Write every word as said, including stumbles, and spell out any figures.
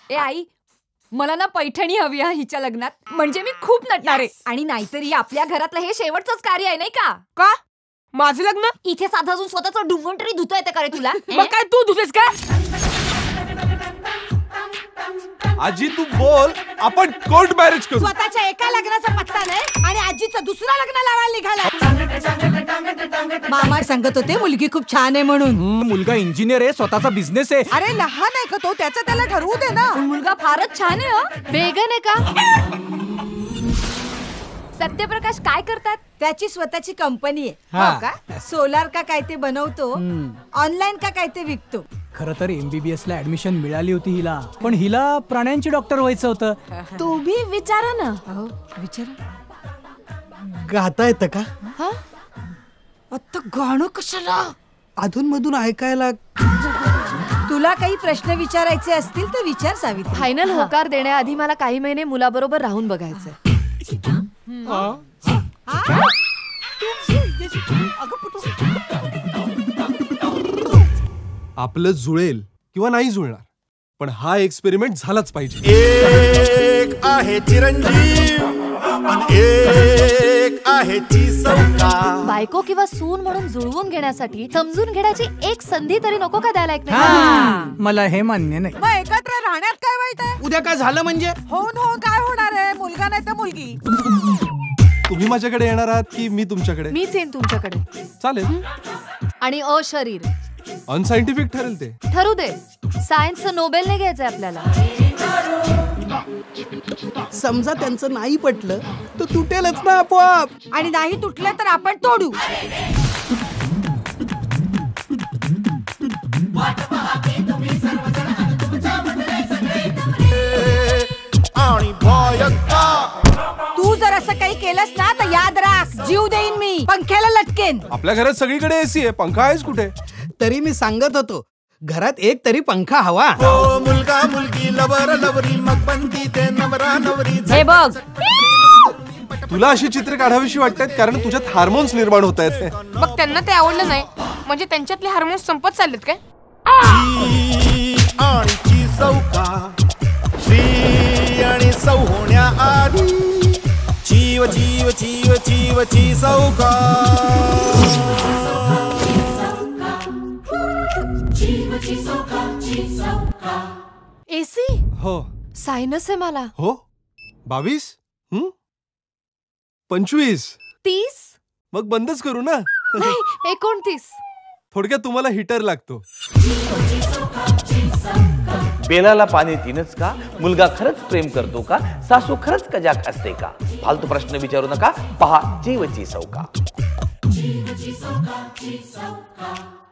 ए आई, मला ना पैठणी हवी आहे हिच्या लग्नात, म्हणजे मी खूप नटणार आहे. आणि नाहीतरी आपल्या घरातलं हे शेवटचंच कार्य आहे नाही का? का माझं लग्न इथे साधा अजून स्वतःचं डुंगण तरी धुता येतं का रे तुला? मग काय तू धुतेस का? आजी तू बोल, आपण कोर्ट मॅरेज करू. स्वतःच्या एका लग्नाचा पत्ता नाही आणि आजीचं दुसरा लग्न लावायला निघाला. मामा सांगत होते मुलगी खूप छान आहे म्हणून. मुलगा इंजिनियर आहे, स्वतःचा बिझनेस आहे. अरे लहान आहे का तो, त्याचं त्याला ठरवू दे ना. मुलगा फारच छान आहे. बेगन आहे का? सत्यप्रकाश काय करतात? त्याची स्वतःची कंपनी आहे. हा. हो का? सोलार का काय ते बनवतो, ऑनलाईन का काय ते विकतो. खरं तर एमबीबीएस ला ऍडमिशन मिळाली होती हिला, पण हिला प्राण्यांची डॉक्टर व्हायचं होतं. तुम्ही विचारा ना. हो विचारा. गाता येतं का? आता गाणं कशाला? अधून मधून ऐकायला. तुला काही प्रश्न विचारायचे असतील तर विचार सावित्री. फायनल होकार देण्याआधी मला काही महिने मुलाबरोबर राहून बघायचंय. आपलं जुळेल किंवा नाही जुळणार, पण हा एक्सपेरिमेंट झालाच पाहिजे. एक आहे चिरंजीव, एक आहे चिसौका. बायको किंवा सून म्हणून जुळवून घेण्यासाठी समजून घेण्याची एक संधी तरी नको का द्यायला एकमेकांना? मला हे मान्य नाही. मग एकत्र राहण्यात काय वाईट आहे? उद्या काय झालं म्हणजे? होऊन हो काय होणार आहे? मुलगा नाही तर मुलगी. तुम्ही माझ्याकडे येणार आहात की मी तुमच्याकडे? मीच येईन तुमच्याकडे. चालेल. आणि अशरीर अनसायंटिफिक ठरेल ते. ठरू दे. सायन्सचं नोबेल नाही घ्यायचंय आपल्याला. समजा त्यांचं नाही पटलं तर तुटेलच ना आपोआप. आणि नाही तुटलं तर आपण तोडू. आणि भयंका. तू जर असं काही केलंस ना तर याद राख, जीव देईन मी, पंख्याला लटकेन. आपल्या घरात सगळीकडे एसी आहे, पंखा आहेच कुठे? तरी मी सांगत होतो घरात एक तरी पंखा हवा. हो मुलगा मुलगी लवर लवरी मग बनती ते नवरा नवरी. हे बघ, तुला अशी चित्र काढावीशी वाटतात कारण तुझ्यात हार्मोन्स निर्माण होत आहेत. मग त्यांना ते आवडलं नाही म्हणजे त्यांच्यातले हार्मोन्स संपत चाललेत काय? आणि चिसौका. श्री आणि सौ होण्याआधी जीव जीव जीव जीव चिसौका. एसी हो. सायनस आहे मला. हो. बावीस हम्म पंचवीस तीस मग बंदच करू ना. नाही एकोणतीस. थोडक्यात तुम्हाला हिटर लागतो. बेलाला पाणी तीनच का? मुलगा खरंच प्रेम करतो का? सासू खरंच कजाक असते का? फालतू प्रश्न विचारू नका. पहा जीवची चौका.